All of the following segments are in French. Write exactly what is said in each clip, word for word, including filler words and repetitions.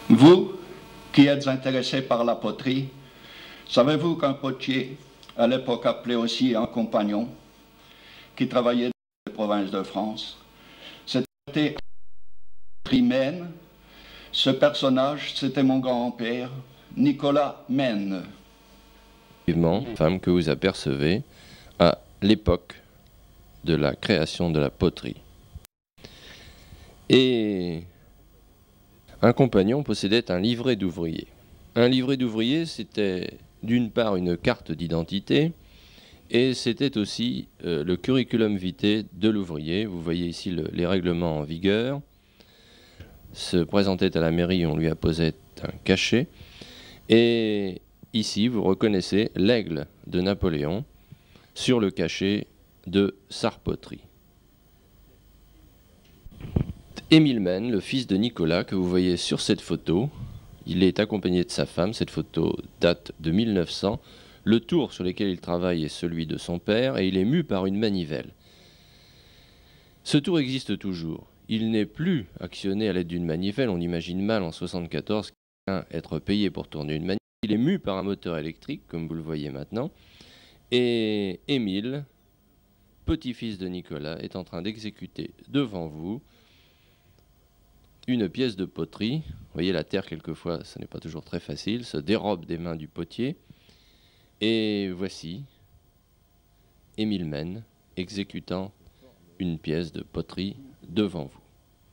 Vous qui êtes intéressé par la poterie, savez-vous qu'un potier, à l'époque appelé aussi un compagnon, qui travaillait dans les provinces de France, c'était Trimène. Ce personnage, c'était mon grand-père, Nicolas Mène. Femme que vous apercevez à l'époque de la création de la poterie. Et un compagnon possédait un livret d'ouvrier. Un livret d'ouvrier, c'était d'une part une carte d'identité et c'était aussi euh, le curriculum vitae de l'ouvrier. Vous voyez ici le, les règlements en vigueur. Se présentait à la mairie, on lui apposait un cachet. Et ici, vous reconnaissez l'aigle de Napoléon sur le cachet de Sarpoterie. Émile Mène, le fils de Nicolas, que vous voyez sur cette photo, il est accompagné de sa femme. Cette photo date de mille neuf cents. Le tour sur lequel il travaille est celui de son père et il est mu par une manivelle. Ce tour existe toujours. Il n'est plus actionné à l'aide d'une manivelle. On imagine mal en soixante-quatorze quelqu'un être payé pour tourner une manivelle. Il est mu par un moteur électrique, comme vous le voyez maintenant. Et Émile, petit-fils de Nicolas, est en train d'exécuter devant vous une pièce de poterie. Vous voyez, la terre, quelquefois, ce n'est pas toujours très facile, se dérobe des mains du potier. Et voici Émile Mène exécutant une pièce de poterie devant vous.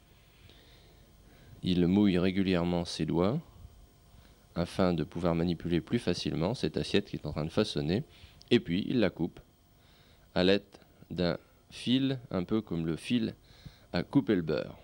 Il mouille régulièrement ses doigts afin de pouvoir manipuler plus facilement cette assiette qu'il est en train de façonner. Et puis, il la coupe à l'aide d'un fil, un peu comme le fil à couper le beurre.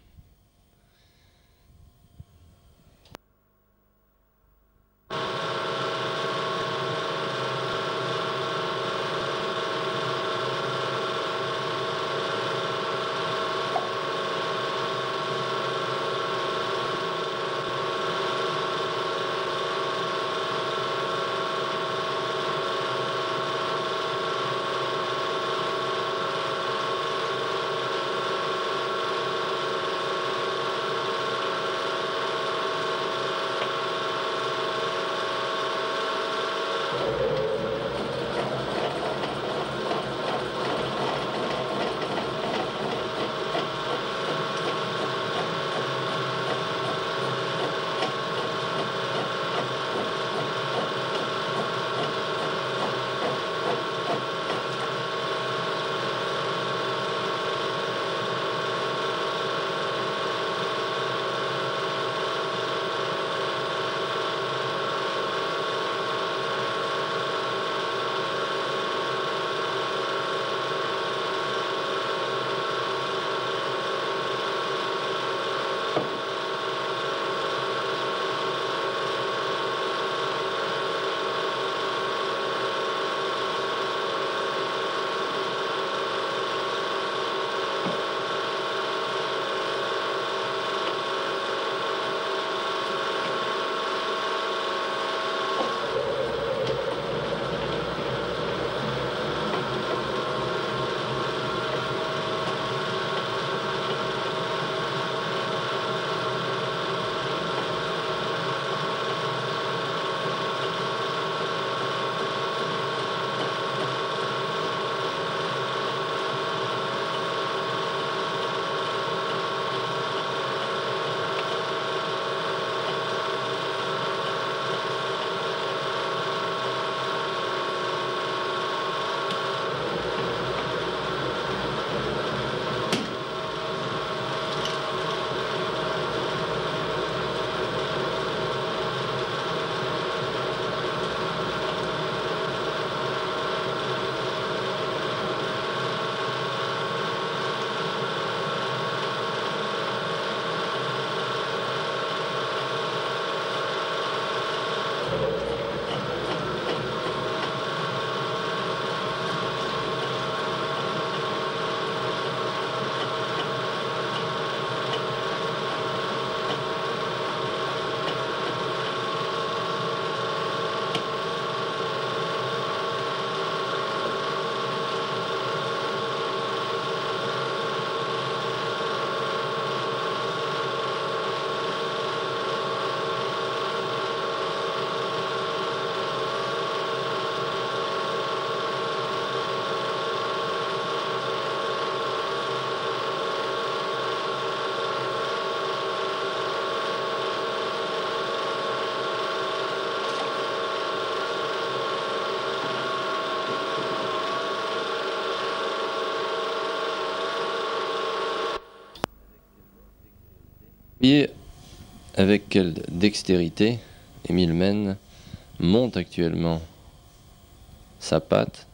voyez avec quelle dextérité Émile Menne monte actuellement sa pâte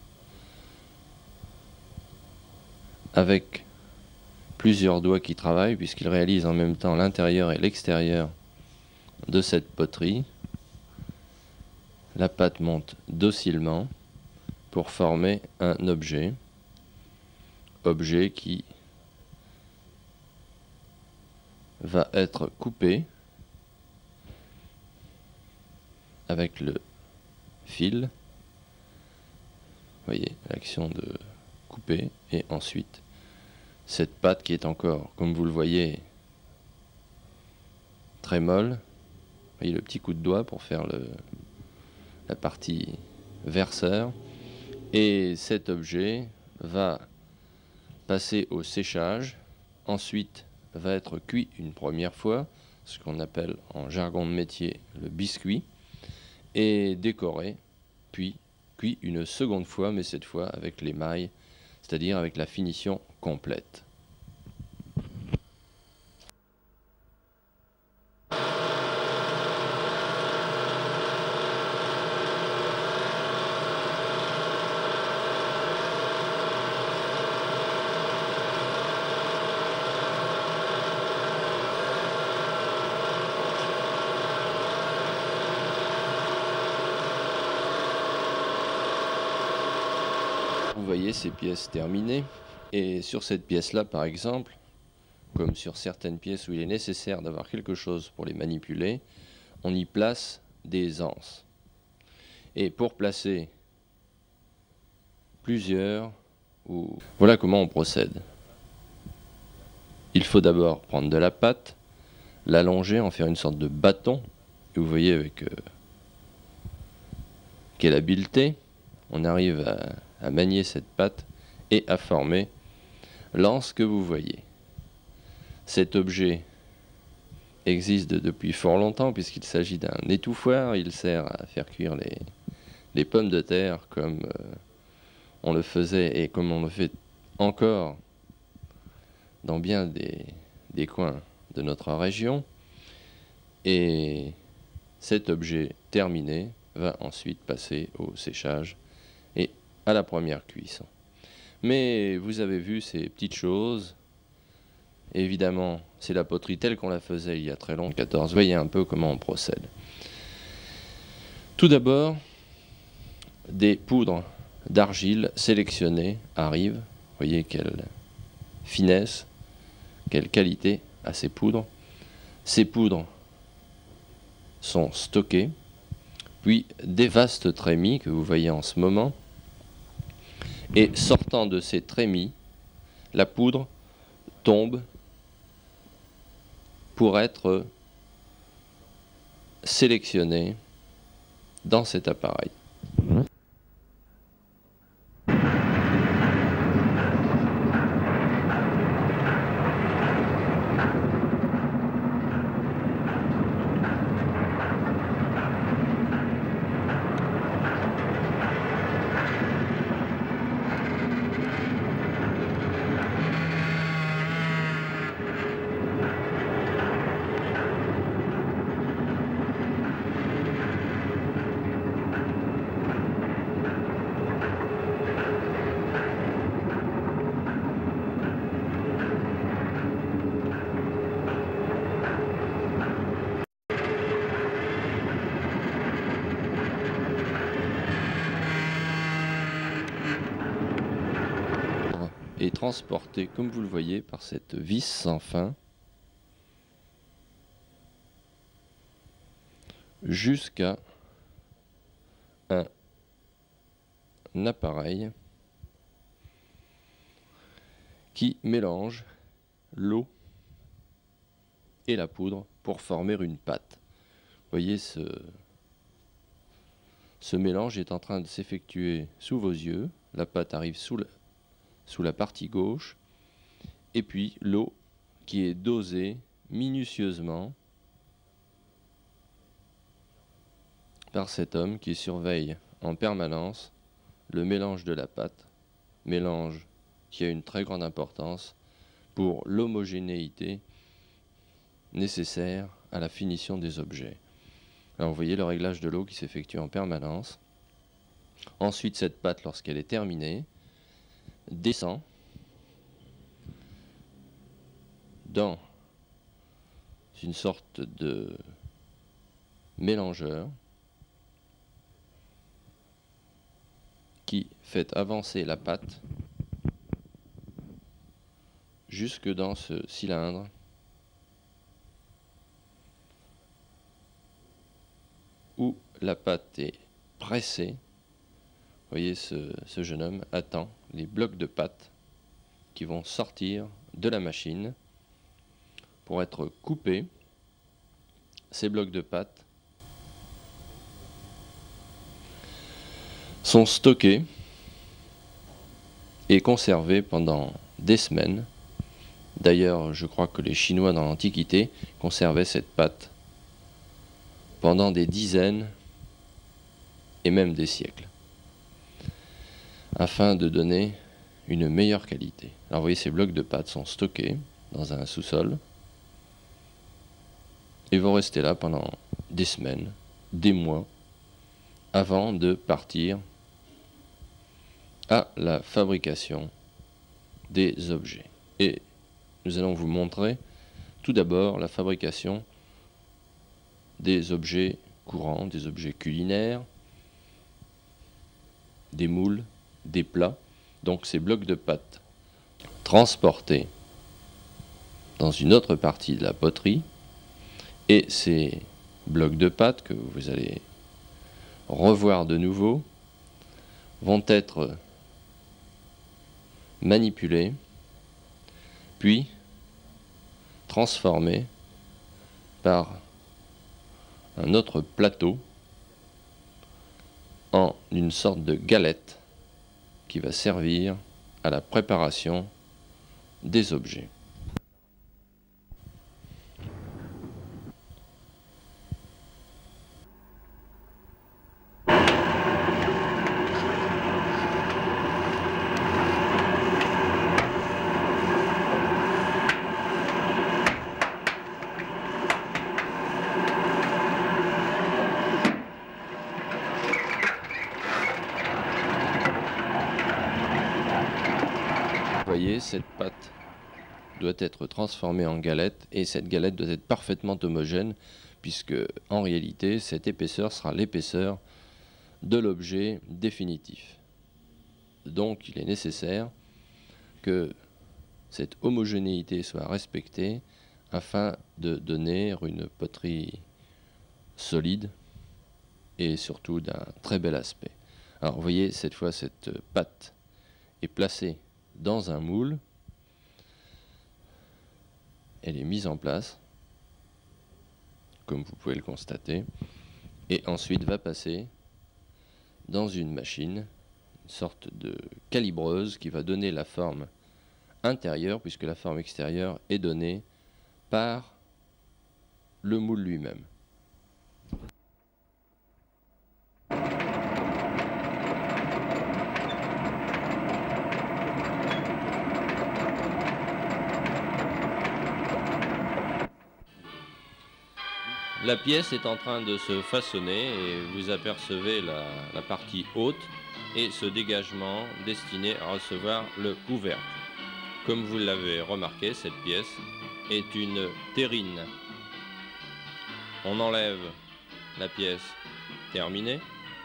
avec plusieurs doigts qui travaillent, puisqu'il réalise en même temps l'intérieur et l'extérieur de cette poterie. La pâte monte docilement pour former un objet, objet qui va être coupé avec le fil. Vous voyez l'action de couper, et ensuite cette pâte qui est encore, comme vous le voyez, très molle. Vous voyez le petit coup de doigt pour faire le, la partie verseur. Et cet objet va passer au séchage, ensuite va être cuit une première fois, ce qu'on appelle en jargon de métier le biscuit, et décoré, puis cuit une seconde fois, mais cette fois avec l'émail, c'est-à-dire avec la finition complète. Vous voyez ces pièces terminées, et sur cette pièce-là, par exemple, comme sur certaines pièces où il est nécessaire d'avoir quelque chose pour les manipuler, on y place des anses. Et pour placer plusieurs, ou... voilà comment on procède. Il faut d'abord prendre de la pâte, l'allonger, en faire une sorte de bâton, et vous voyez avec euh, quelle habileté on arrive à, à manier cette pâte et à former l'anse que vous voyez. Cet objet existe depuis fort longtemps, puisqu'il s'agit d'un étouffoir. Il sert à faire cuire les, les pommes de terre comme euh, on le faisait et comme on le fait encore dans bien des, des coins de notre région. Et cet objet terminé va ensuite passer au séchage et à la première cuisson. Mais vous avez vu ces petites choses. Évidemment, c'est la poterie telle qu'on la faisait il y a très longtemps, quatorze. Voyez un peu comment on procède. Tout d'abord, des poudres d'argile sélectionnées arrivent. Voyez quelle finesse, quelle qualité à ces poudres. Ces poudres sont stockées, puis des vastes trémies que vous voyez en ce moment. Et sortant de ces trémies, la poudre tombe pour être sélectionnée dans cet appareil. Est transporté, comme vous le voyez, par cette vis sans fin jusqu'à un, un appareil qui mélange l'eau et la poudre pour former une pâte. Vous voyez, ce, ce mélange est en train de s'effectuer sous vos yeux. La pâte arrive sous la sous la partie gauche, et puis l'eau qui est dosée minutieusement par cet homme qui surveille en permanence le mélange de la pâte, mélange qui a une très grande importance pour l'homogénéité nécessaires à la finition des objets. Alors vous voyez le réglage de l'eau qui s'effectue en permanence. Ensuite, cette pâte, lorsqu'elle est terminée, descend dans une sorte de mélangeur qui fait avancer la pâte jusque dans ce cylindre où la pâte est pressée. Vous voyez, ce, ce jeune homme attend les blocs de pâte qui vont sortir de la machine pour être coupés. Ces blocs de pâte sont stockés et conservés pendant des semaines. D'ailleurs, je crois que les Chinois dans l'Antiquité conservaient cette pâte pendant des dizaines et même des siècles, afin de donner une meilleure qualité. Alors vous voyez, ces blocs de pâte sont stockés dans un sous-sol et vont rester là pendant des semaines, des mois, avant de partir à la fabrication des objets. Et nous allons vous montrer tout d'abord la fabrication des objets courants, des objets culinaires, des moules, des plats. Donc ces blocs de pâte transportés dans une autre partie de la poterie, et ces blocs de pâte que vous allez revoir de nouveau vont être manipulés, puis transformés par un autre plateau en une sorte de galette qui va servir à la préparation des objets. Vous voyez, cette pâte doit être transformée en galette, et cette galette doit être parfaitement homogène, puisque en réalité cette épaisseur sera l'épaisseur de l'objet définitif. Donc il est nécessaire que cette homogénéité soit respectée afin de donner une poterie solide et surtout d'un très bel aspect. Alors vous voyez, cette fois cette pâte est placée dans un moule, elle est mise en place, comme vous pouvez le constater, et ensuite va passer dans une machine, une sorte de calibreuse qui va donner la forme intérieure, puisque la forme extérieure est donnée par le moule lui-même. La pièce est en train de se façonner et vous apercevez la, la partie haute et ce dégagement destiné à recevoir le couvercle. Comme vous l'avez remarqué, cette pièce est une terrine. On enlève la pièce terminée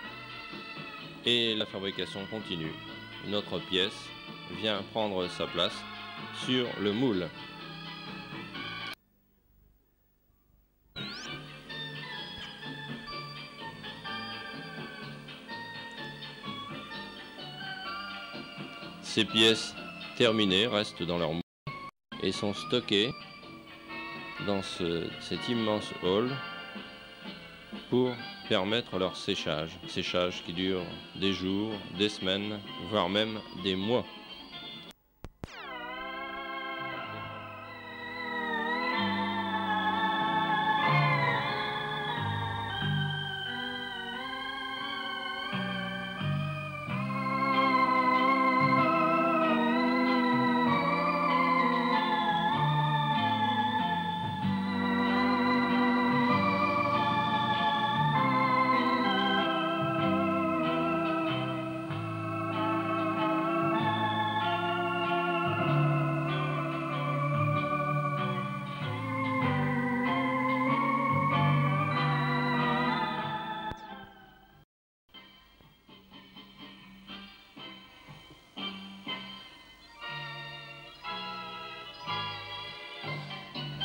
et la fabrication continue. Une autre pièce vient prendre sa place sur le moule. Ces pièces terminées restent dans leur moule et sont stockées dans ce, cet immense hall pour permettre leur séchage. Séchage qui dure des jours, des semaines, voire même des mois.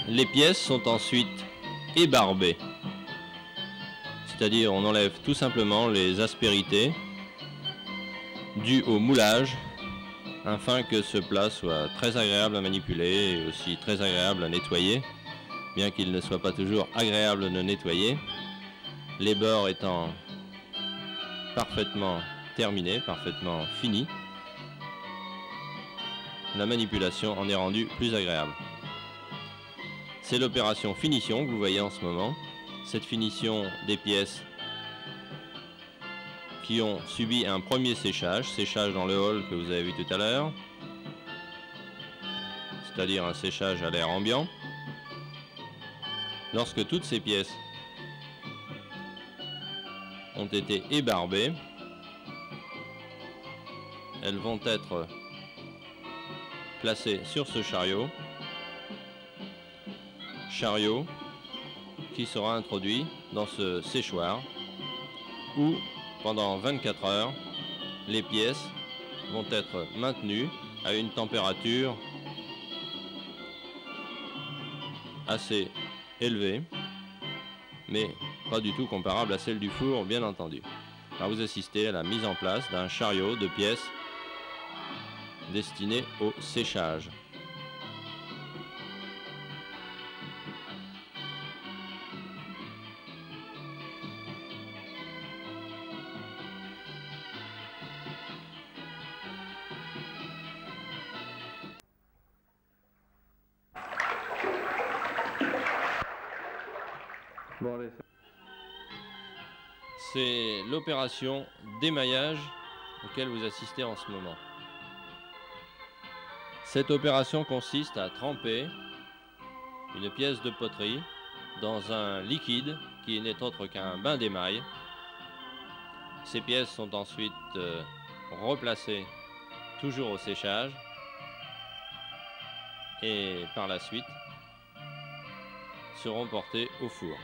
les pièces sont ensuite ébarbées. C'est-à-dire on enlève tout simplement les aspérités dues au moulage afin que ce plat soit très agréable à manipuler et aussi très agréable à nettoyer, bien qu'il ne soit pas toujours agréable de nettoyer, les bords étant parfaitement terminés, parfaitement finis. La manipulation en est rendue plus agréable. C'est l'opération finition que vous voyez en ce moment. Cette finition des pièces qui ont subi un premier séchage, séchage dans le hall que vous avez vu tout à l'heure, c'est-à-dire un séchage à l'air ambiant. Lorsque toutes ces pièces ont été ébarbées, elles vont être placées sur ce chariot, chariot qui sera introduit dans ce séchoir où pendant vingt-quatre heures les pièces vont être maintenues à une température assez élevée, mais pas du tout comparable à celle du four, bien entendu. Alors vous assistez à la mise en place d'un chariot de pièces destiné au séchage. C'est l'opération d'émaillage auquel vous assistez en ce moment. Cette opération consiste à tremper une pièce de poterie dans un liquide qui n'est autre qu'un bain d'émail. Ces pièces sont ensuite euh, replacées toujours au séchage et par la suite seront portées au four.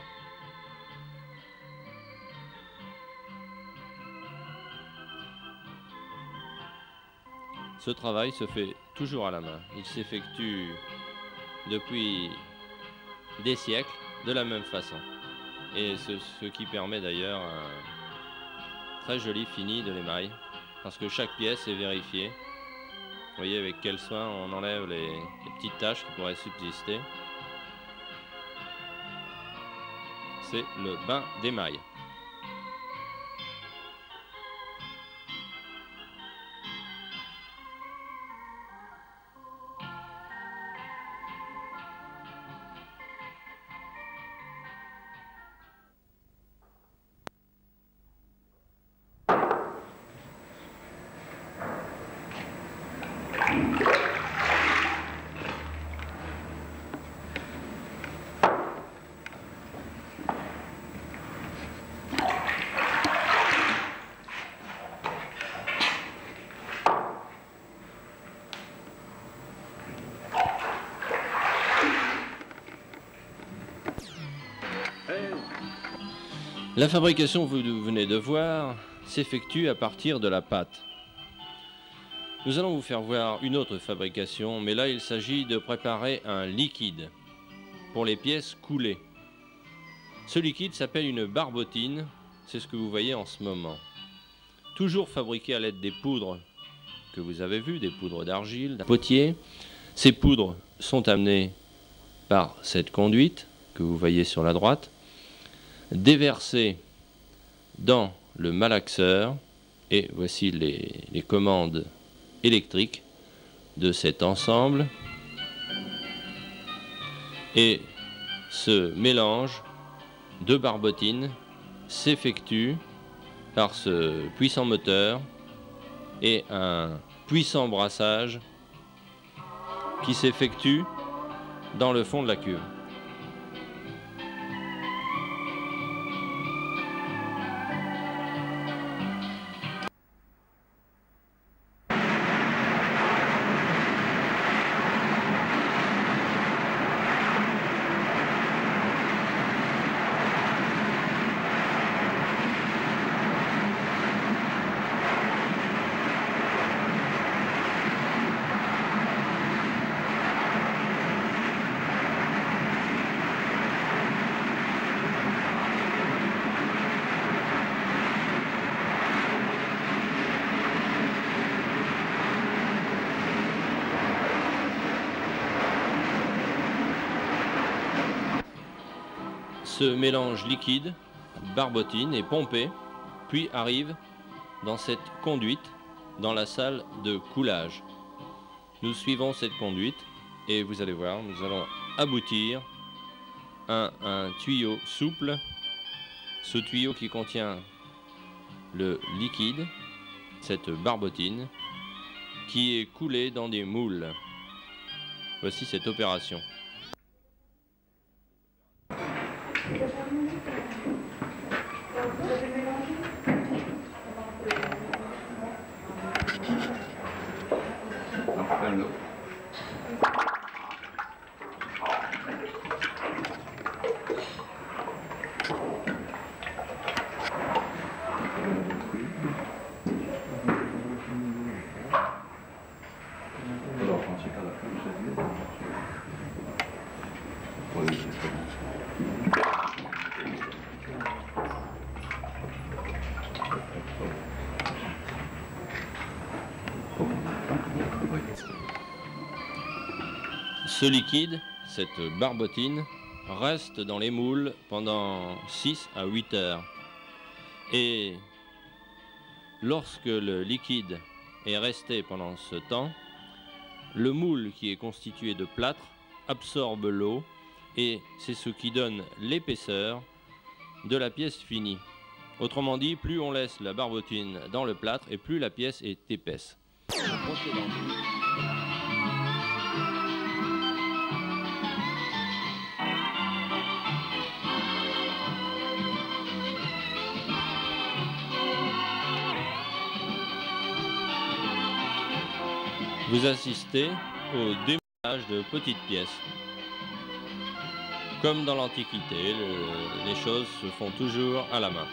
Ce travail se fait toujours à la main. Il s'effectue depuis des siècles de la même façon. Et ce, ce qui permet d'ailleurs un très joli fini de l'émail, parce que chaque pièce est vérifiée. Vous voyez avec quel soin on enlève les, les petites taches qui pourraient subsister. C'est le bain d'émail. La fabrication, vous venez de voir, s'effectue à partir de la pâte. Nous allons vous faire voir une autre fabrication, mais là il s'agit de préparer un liquide pour les pièces coulées. Ce liquide s'appelle une barbotine, c'est ce que vous voyez en ce moment. Toujours fabriqué à l'aide des poudres que vous avez vues, des poudres d'argile, d'un potier. Ces poudres sont amenées par cette conduite que vous voyez sur la droite, déversées dans le malaxeur, et voici les, les commandes électriques de cet ensemble. Et ce mélange de barbotines s'effectue par ce puissant moteur et un puissant brassage qui s'effectue dans le fond de la cuve. Ce mélange liquide, barbotine, est pompé, puis arrive dans cette conduite, dans la salle de coulage. Nous suivons cette conduite et vous allez voir, nous allons aboutir à un tuyau souple. Ce tuyau qui contient le liquide, cette barbotine, qui est coulé dans des moules. Voici cette opération. Ce liquide, cette barbotine, reste dans les moules pendant six à huit heures. Et lorsque le liquide est resté pendant ce temps, le moule qui est constitué de plâtre absorbe l'eau et c'est ce qui donne l'épaisseur de la pièce finie. Autrement dit, plus on laisse la barbotine dans le plâtre et plus la pièce est épaisse. Vous assistez au démoulage de petites pièces. Comme dans l'Antiquité, le, les choses se font toujours à la main.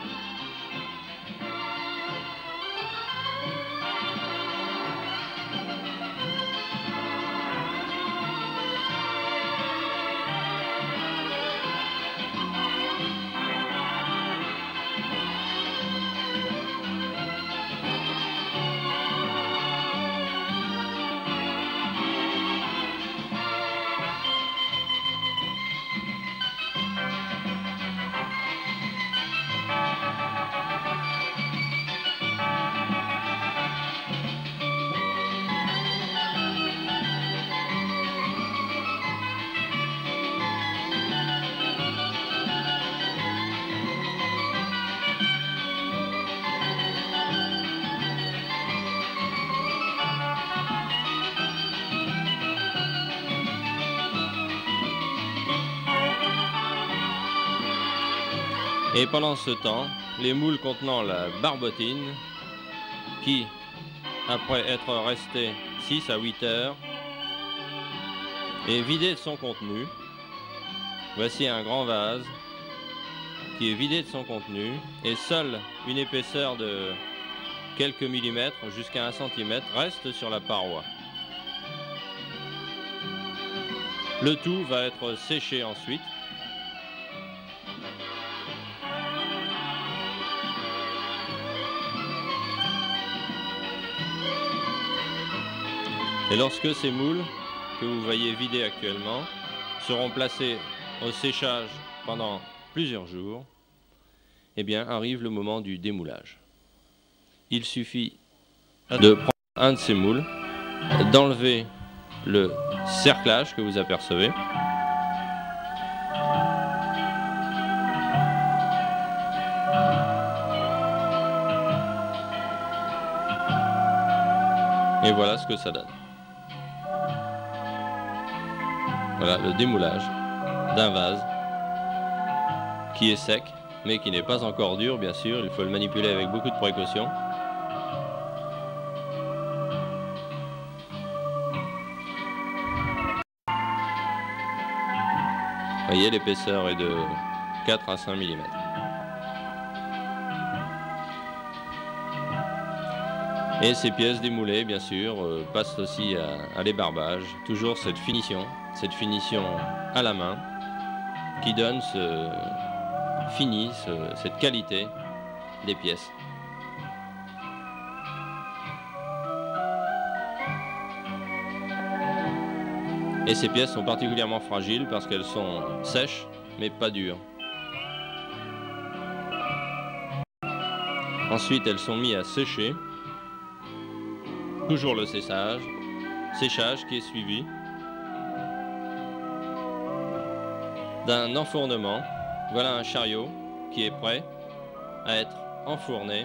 Et pendant ce temps, les moules contenant la barbotine, qui, après être restés six à huit heures, est vidé de son contenu. Voici un grand vase qui est vidé de son contenu et seule une épaisseur de quelques millimètres jusqu'à un centimètre reste sur la paroi. Le tout va être séché ensuite. Et lorsque ces moules, que vous voyez vidés actuellement, seront placés au séchage pendant plusieurs jours, eh bien arrive le moment du démoulage. Il suffit de prendre un de ces moules, d'enlever le cerclage que vous apercevez, et voilà ce que ça donne. Voilà le démoulage d'un vase qui est sec, mais qui n'est pas encore dur, bien sûr. Il faut le manipuler avec beaucoup de précaution. Vous voyez, l'épaisseur est de quatre à cinq millimètres. Et ces pièces démoulées, bien sûr, euh, passent aussi à, à l'ébarbage. Toujours cette finition, cette finition à la main, qui donne ce fini, ce, cette qualité des pièces. Et ces pièces sont particulièrement fragiles parce qu'elles sont sèches, mais pas dures. Ensuite, elles sont mises à sécher. Toujours le séchage, séchage qui est suivi d'un enfournement. Voilà un chariot qui est prêt à être enfourné.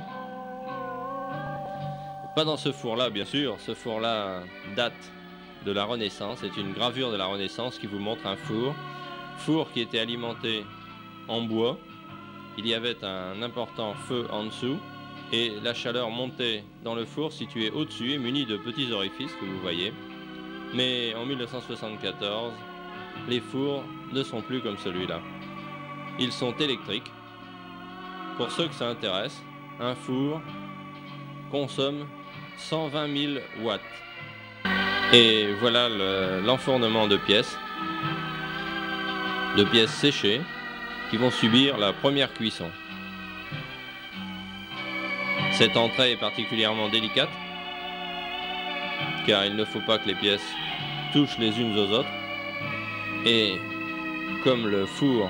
Pas dans ce four-là, bien sûr. Ce four-là date de la Renaissance. C'est une gravure de la Renaissance qui vous montre un four. Four qui était alimenté en bois. Il y avait un important feu en dessous et la chaleur montait dans le four situé au-dessus et muni de petits orifices que vous voyez. Mais en mille neuf cent soixante-quatorze, les fours ne sont plus comme celui-là. Ils sont électriques. Pour ceux que ça intéresse, un four consomme cent vingt mille watts. Et voilà l'enfournement de pièces, de pièces séchées qui vont subir la première cuisson. Cette entrée est particulièrement délicate car il ne faut pas que les pièces touchent les unes aux autres. Et comme le four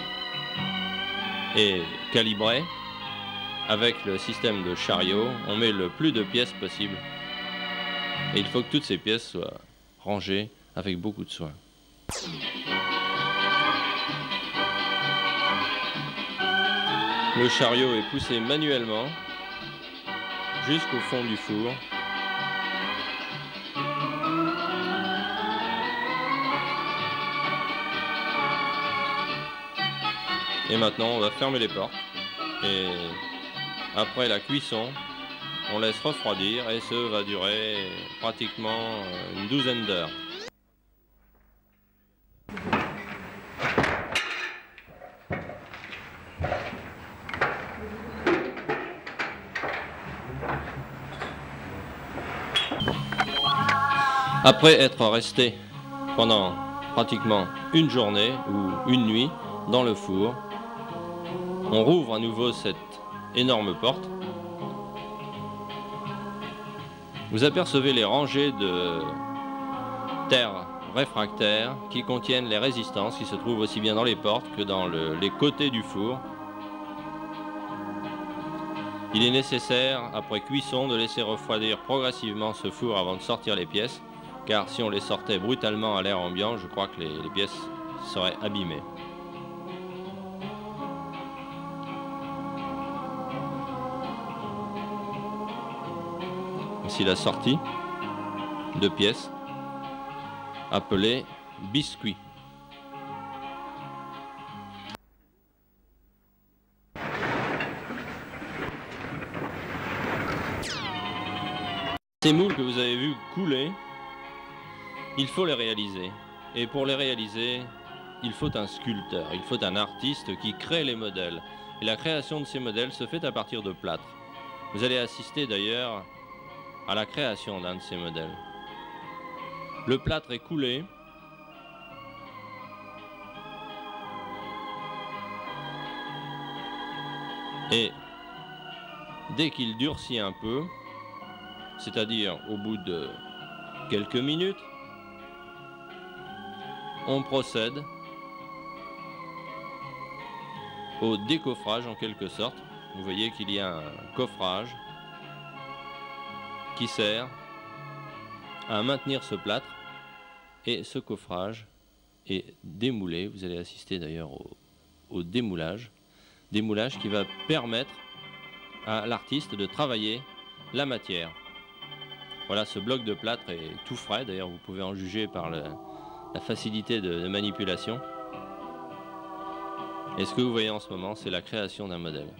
est calibré avec le système de chariot, on met le plus de pièces possible. Et il faut que toutes ces pièces soient rangées avec beaucoup de soin. Le chariot est poussé manuellement jusqu'au fond du four. Et maintenant, on va fermer les portes. Et après la cuisson, on laisse refroidir et ce va durer pratiquement une douzaine d'heures. Après être resté pendant pratiquement une journée ou une nuit dans le four, on rouvre à nouveau cette énorme porte. Vous apercevez les rangées de terre réfractaire qui contiennent les résistances qui se trouvent aussi bien dans les portes que dans le, les côtés du four. Il est nécessaire, après cuisson, de laisser refroidir progressivement ce four avant de sortir les pièces, car si on les sortait brutalement à l'air ambiant, je crois que les, les pièces seraient abîmées. Voici la sortie de pièces appelées biscuits. Ces moules que vous avez vus couler, il faut les réaliser. Et pour les réaliser, il faut un sculpteur, il faut un artiste qui crée les modèles. Et la création de ces modèles se fait à partir de plâtre. Vous allez assister d'ailleurs à la création d'un de ces modèles. Le plâtre est coulé. Et dès qu'il durcit un peu, c'est-à-dire au bout de quelques minutes, on procède au décoffrage en quelque sorte. Vous voyez qu'il y a un coffrage qui sert à maintenir ce plâtre et ce coffrage est démoulé. Vous allez assister d'ailleurs au, au démoulage, démoulage qui va permettre à l'artiste de travailler la matière. Voilà, ce bloc de plâtre est tout frais, d'ailleurs vous pouvez en juger par le, la facilité de, de manipulation. Et ce que vous voyez en ce moment, c'est la création d'un modèle.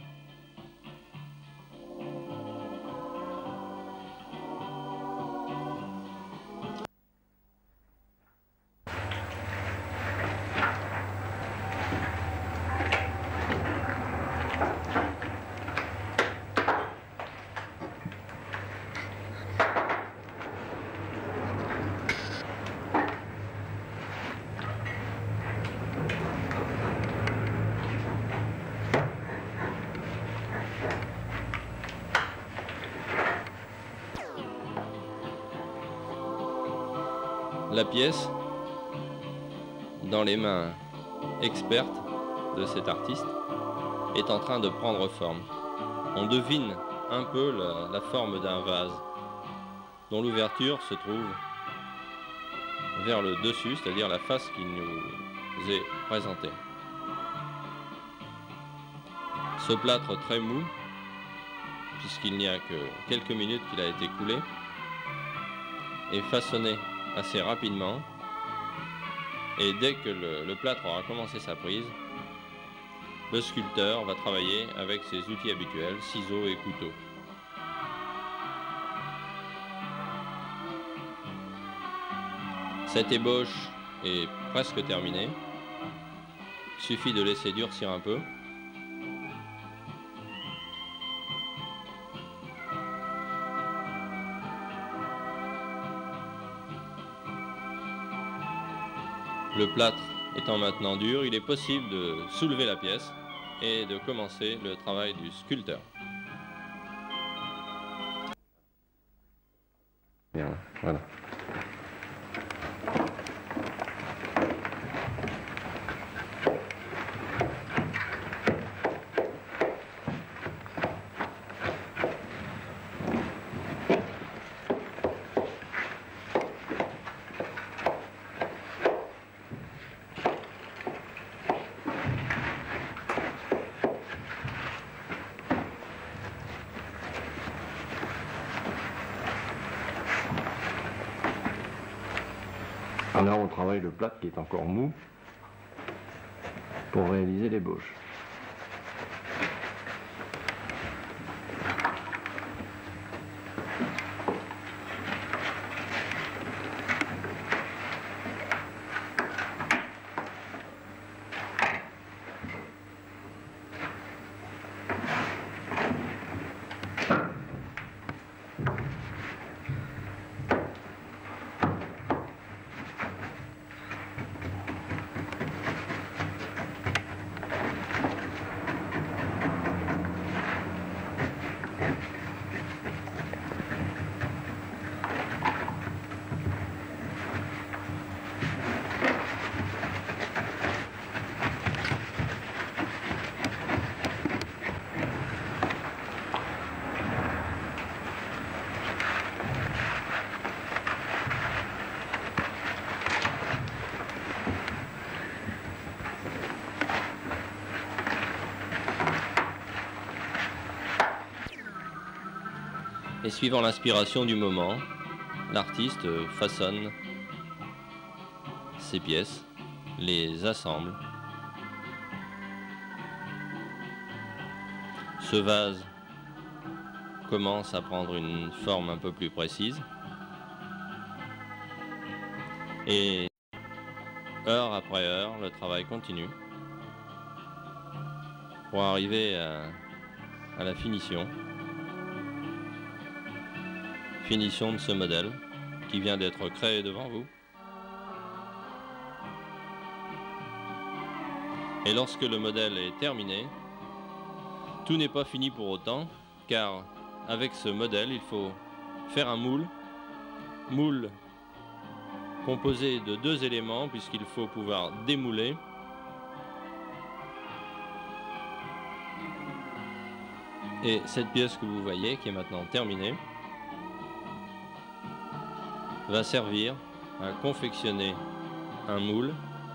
La pièce, dans les mains expertes de cet artiste, est en train de prendre forme. on devine un peu la, la forme d'un vase, dont l'ouverture se trouve vers le dessus, c'est-à-dire la face qui nous est présentée. Ce plâtre très mou, puisqu'il n'y a que quelques minutes qu'il a été coulé, est façonné assez rapidement, et dès que le, le plâtre aura commencé sa prise, le sculpteur va travailler avec ses outils habituels, ciseaux et couteaux. Cette ébauche est presque terminée. Il suffit de laisser durcir un peu. Le plâtre étant maintenant dur, il est possible de soulever la pièce et de commencer le travail du sculpteur. Bien, voilà. Alors on travaille le plâtre qui est encore mou pour réaliser l'ébauche. Et suivant l'inspiration du moment, l'artiste façonne ses pièces, les assemble. Ce vase commence à prendre une forme un peu plus précise. Et heure après heure, le travail continue pour arriver à, à la finition. Finition de ce modèle qui vient d'être créé devant vous. Et lorsque le modèle est terminé, tout n'est pas fini pour autant, car avec ce modèle, il faut faire un moule, moule composé de deux éléments, puisqu'il faut pouvoir démouler. Et cette pièce que vous voyez, qui est maintenant terminée, va servir à confectionner un moule,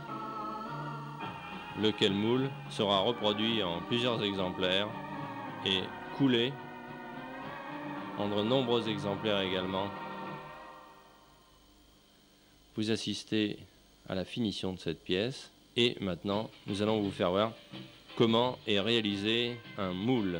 lequel moule sera reproduit en plusieurs exemplaires et coulé en de nombreux exemplaires également. Vous assistez à la finition de cette pièce et maintenant nous allons vous faire voir comment est réalisé un moule.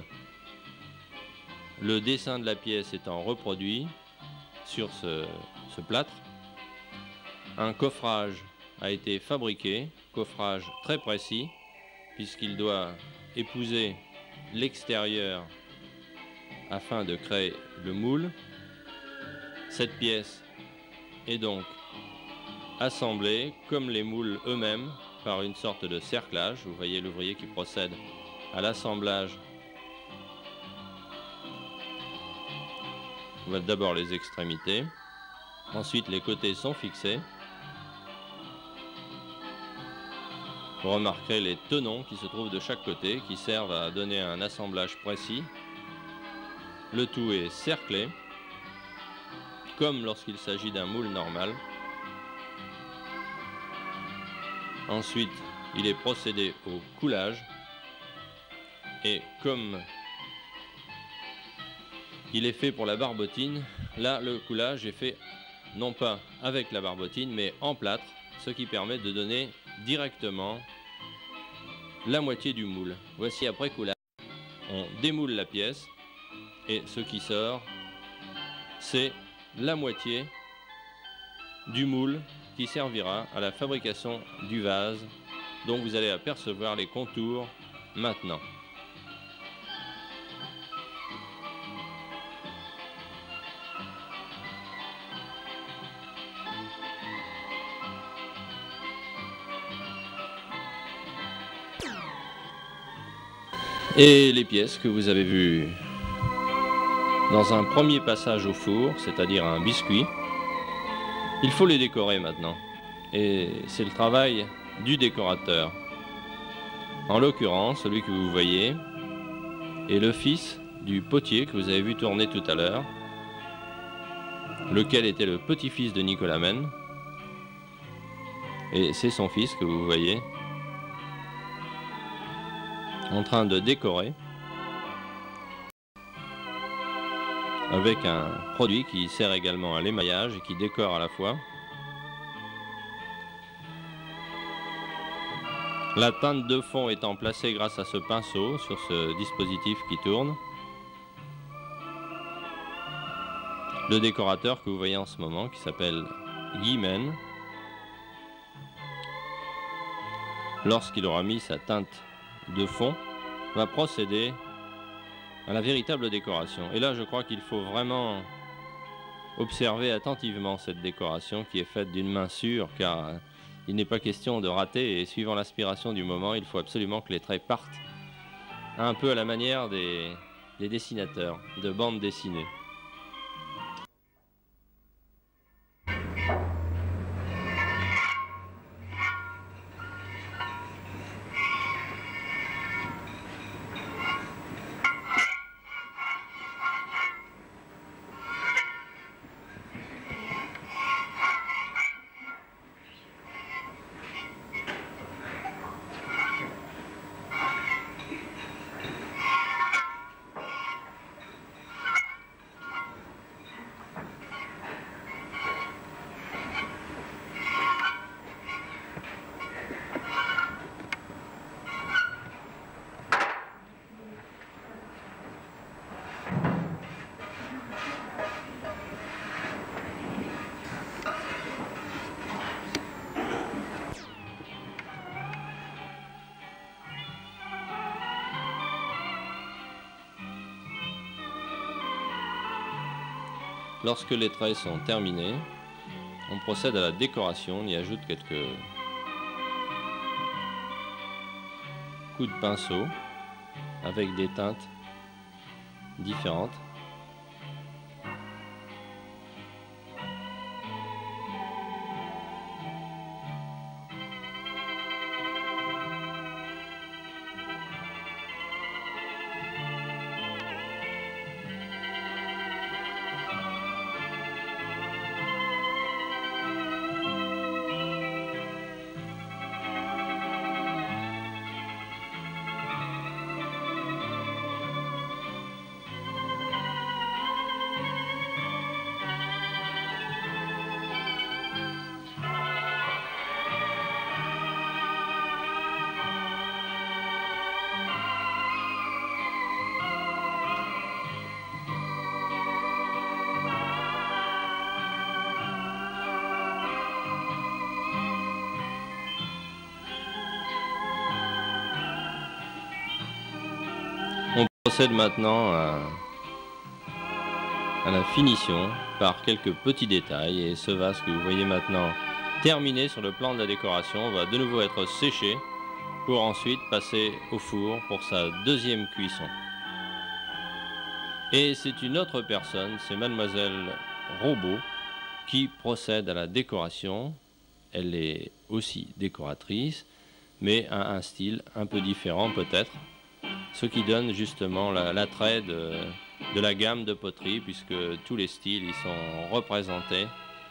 Le dessin de la pièce étant reproduit sur ce, ce plâtre, un coffrage a été fabriqué, coffrage très précis, puisqu'il doit épouser l'extérieur afin de créer le moule. Cette pièce est donc assemblée comme les moules eux-mêmes par une sorte de cerclage. Vous voyez l'ouvrier qui procède à l'assemblage. On va d'abord les extrémités, ensuite les côtés sont fixés. Vous remarquerez les tenons qui se trouvent de chaque côté, qui servent à donner un assemblage précis Le tout est cerclé, comme lorsqu'il s'agit d'un moule normal. Ensuite, il est procédé au coulage. Et comme il est fait pour la barbotine, là le coulage est fait non pas avec la barbotine mais en plâtre, ce qui permet de donner directement la moitié du moule. Voici après coulage, on démoule la pièce et ce qui sort, c'est la moitié du moule qui servira à la fabrication du vase dont vous allez apercevoir les contours maintenant. Et les pièces que vous avez vues dans un premier passage au four, c'est-à-dire un biscuit, il faut les décorer maintenant. Et c'est le travail du décorateur. En l'occurrence, celui que vous voyez est le fils du potier que vous avez vu tourner tout à l'heure, lequel était le petit-fils de Nicolas Mène. Et c'est son fils que vous voyez en train de décorer avec un produit qui sert également à l'émaillage et qui décore à la fois. La teinte de fond étant placée grâce à ce pinceau sur ce dispositif qui tourne. Le décorateur que vous voyez en ce moment, qui s'appelle Guy Mène, lorsqu'il aura mis sa teinte de fond, va procéder à la véritable décoration. Et là, je crois qu'il faut vraiment observer attentivement cette décoration qui est faite d'une main sûre, car il n'est pas question de rater, et suivant l'aspiration du moment, il faut absolument que les traits partent un peu à la manière des, des dessinateurs de bande dessinée. Lorsque les traits sont terminés, on procède à la décoration, on y ajoute quelques coups de pinceau avec des teintes différentes. On procède maintenant à, à la finition par quelques petits détails, et ce vase que vous voyez maintenant terminé sur le plan de la décoration va de nouveau être séché pour ensuite passer au four pour sa deuxième cuisson. Et c'est une autre personne, c'est Mademoiselle Robot, qui procède à la décoration. Elle est aussi décoratrice, mais a un style un peu différent peut-être, ce qui donne justement l'attrait de, de la gamme de poterie, puisque tous les styles y sont représentés.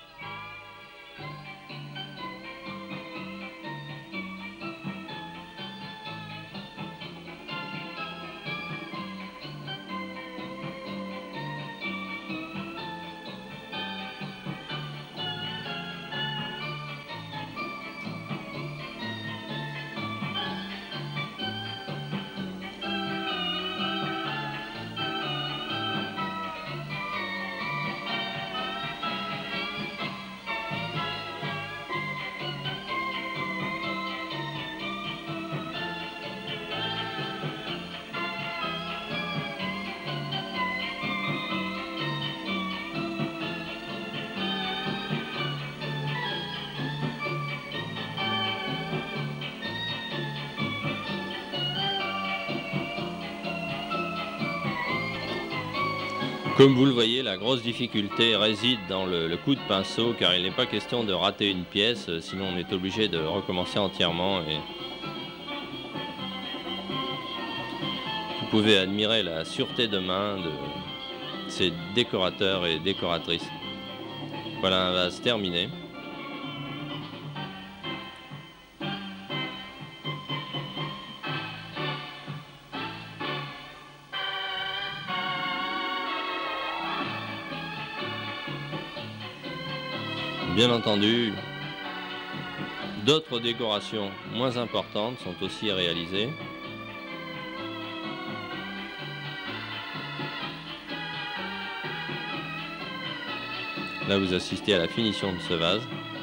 Comme vous le voyez, la grosse difficulté réside dans le, le coup de pinceau, car il n'est pas question de rater une pièce, sinon on est obligé de recommencer entièrement. Et vous pouvez admirer la sûreté de main de ces décorateurs et décoratrices. Voilà un vase terminé. Bien entendu, d'autres décorations moins importantes sont aussi réalisées. Là, vous assistez à la finition de ce vase.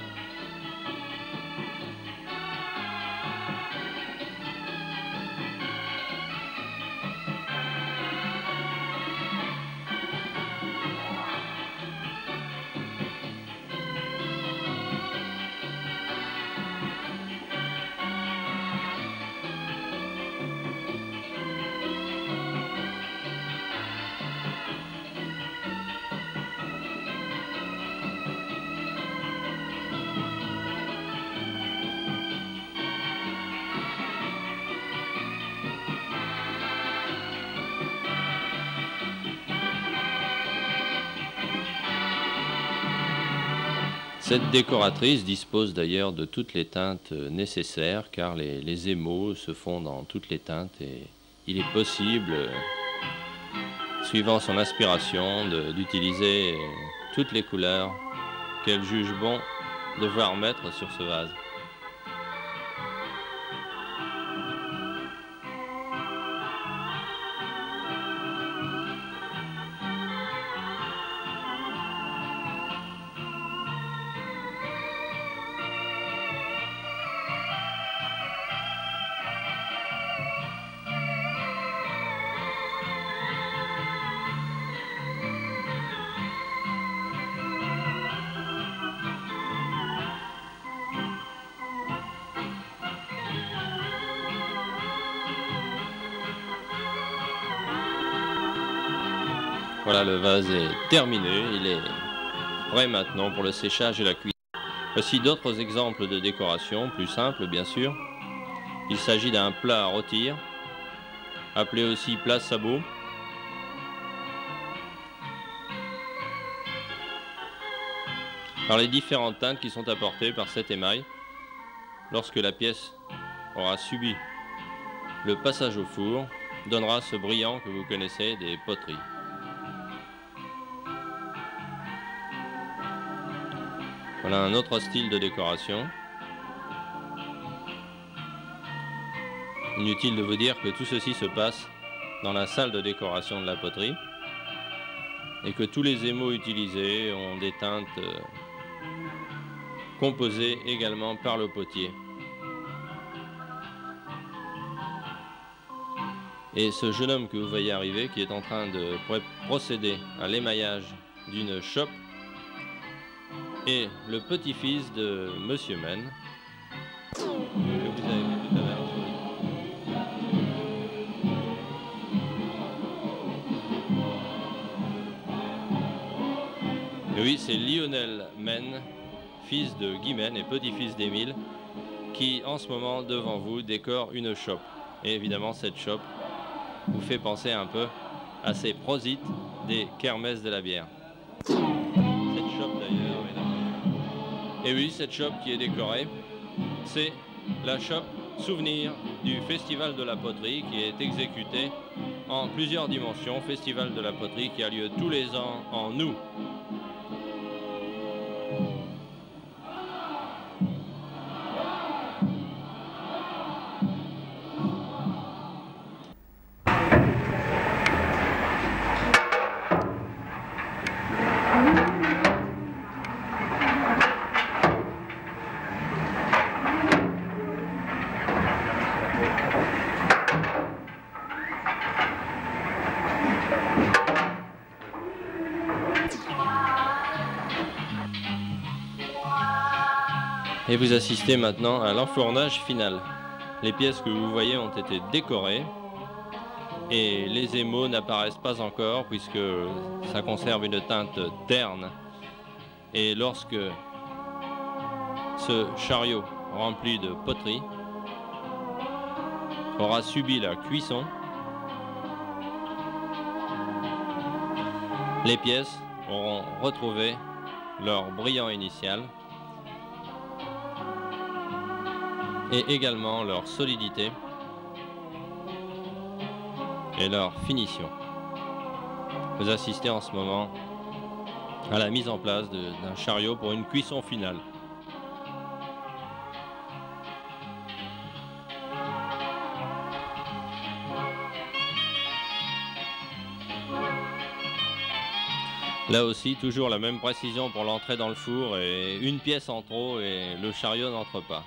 Cette décoratrice dispose d'ailleurs de toutes les teintes nécessaires, car les, les émaux se font dans toutes les teintes et il est possible, suivant son inspiration, d'utiliser toutes les couleurs qu'elle juge bon de voir mettre sur ce vase. Voilà, le vase est terminé, il est prêt maintenant pour le séchage et la cuisson. Voici d'autres exemples de décoration, plus simples bien sûr. Il s'agit d'un plat à rôtir, appelé aussi plat sabot. Par les différentes teintes qui sont apportées par cet émail, lorsque la pièce aura subi le passage au four, donnera ce brillant que vous connaissez des poteries. Voilà un autre style de décoration. Inutile de vous dire que tout ceci se passe dans la salle de décoration de la poterie et que tous les émaux utilisés ont des teintes composées également par le potier. Et ce jeune homme que vous voyez arriver, qui est en train de procéder à l'émaillage d'une chope, et le petit-fils de Monsieur Men, que vous avez vu tout à l'heure. Oui, c'est Lionel Men, fils de Guy Men et petit-fils d'Émile, qui en ce moment devant vous décore une chope. Et évidemment cette chope vous fait penser un peu à ces prosites des kermesses de la bière. Cette chope d'ailleurs est là. Et oui, cette chope qui est décorée, c'est la chope souvenir du Festival de la poterie qui est exécutée en plusieurs dimensions. Festival de la poterie qui a lieu tous les ans en août. Et vous assistez maintenant à l'enfournage final. Les pièces que vous voyez ont été décorées et les émaux n'apparaissent pas encore puisque ça conserve une teinte terne. Et lorsque ce chariot rempli de poterie aura subi la cuisson, les pièces auront retrouvé leur brillant initial et également leur solidité et leur finition. Vous assistez en ce moment à la mise en place d'un chariot pour une cuisson finale. Là aussi, toujours la même précision pour l'entrée dans le four et une pièce en trop et le chariot n'entre pas.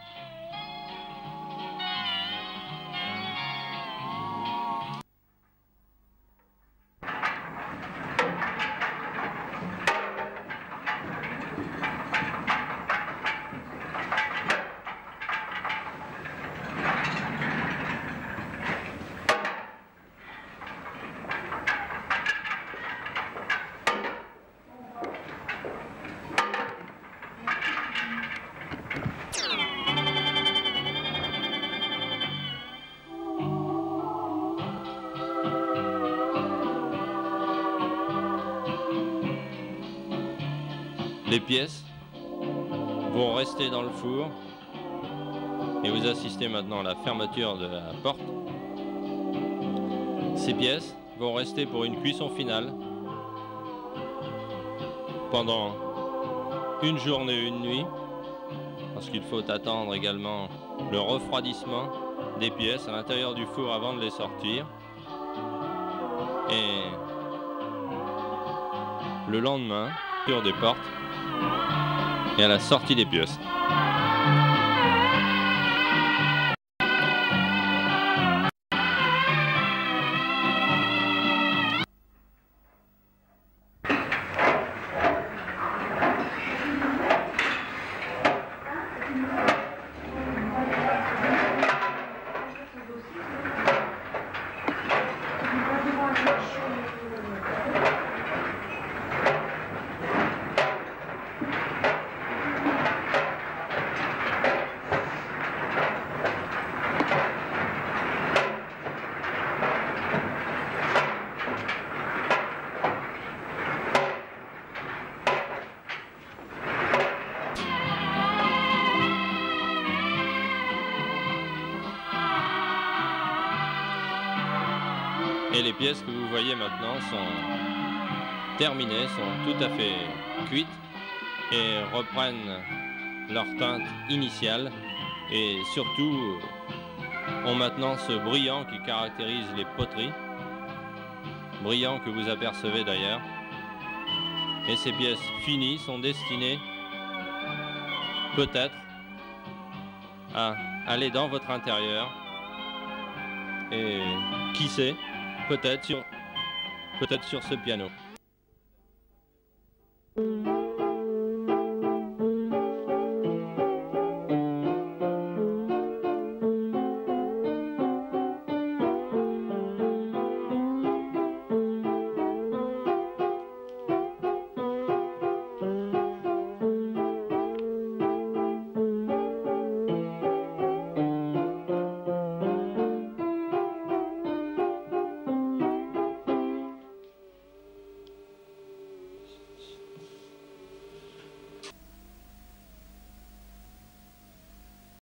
Les pièces vont rester dans le four et vous assistez maintenant à la fermeture de la porte. Ces pièces vont rester pour une cuisson finale pendant une journée et une nuit parce qu'il faut attendre également le refroidissement des pièces à l'intérieur du four avant de les sortir. Et le lendemain, sur des portes et à la sortie des pièces. Et les pièces que vous voyez maintenant sont terminées, sont tout à fait cuites et reprennent leur teinte initiale et surtout ont maintenant ce brillant qui caractérise les poteries, brillant que vous apercevez d'ailleurs. Et ces pièces finies sont destinées peut-être à aller dans votre intérieur et qui sait, peut-être sur, peut-être sur ce piano.